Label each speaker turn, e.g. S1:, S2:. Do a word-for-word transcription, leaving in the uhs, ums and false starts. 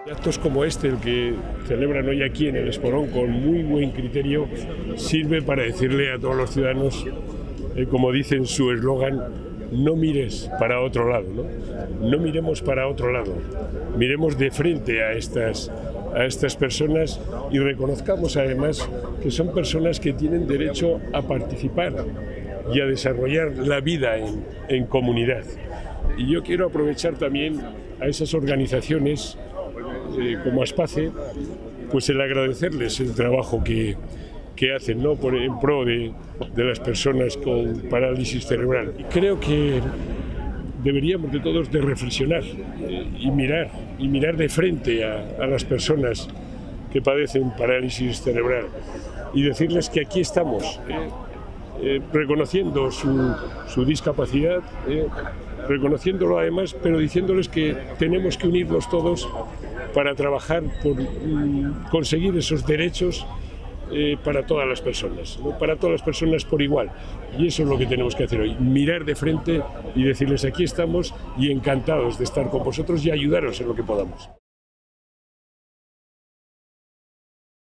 S1: Actos como este, el que celebran hoy aquí en el Esporón con muy buen criterio, sirve para decirle a todos los ciudadanos, eh, como dice en su eslogan, no mires para otro lado, ¿no? No miremos para otro lado, miremos de frente a estas, a estas personas y reconozcamos además que son personas que tienen derecho a participar y a desarrollar la vida en, en comunidad. Y yo quiero aprovechar también a esas organizaciones eh, como Aspace, pues el agradecerles el trabajo que, que hacen, ¿no? Por, en pro de, de las personas con parálisis cerebral. Y creo que deberíamos de todos de reflexionar eh, y mirar, y mirar de frente a, a las personas que padecen parálisis cerebral y decirles que aquí estamos, eh, eh, reconociendo su, su discapacidad, eh, reconociéndolo además, pero diciéndoles que tenemos que unirnos todos para trabajar por mm, conseguir esos derechos eh, para todas las personas, ¿no? Para todas las personas por igual. Y eso es lo que tenemos que hacer hoy, mirar de frente y decirles aquí estamos y encantados de estar con vosotros y ayudaros en lo que podamos.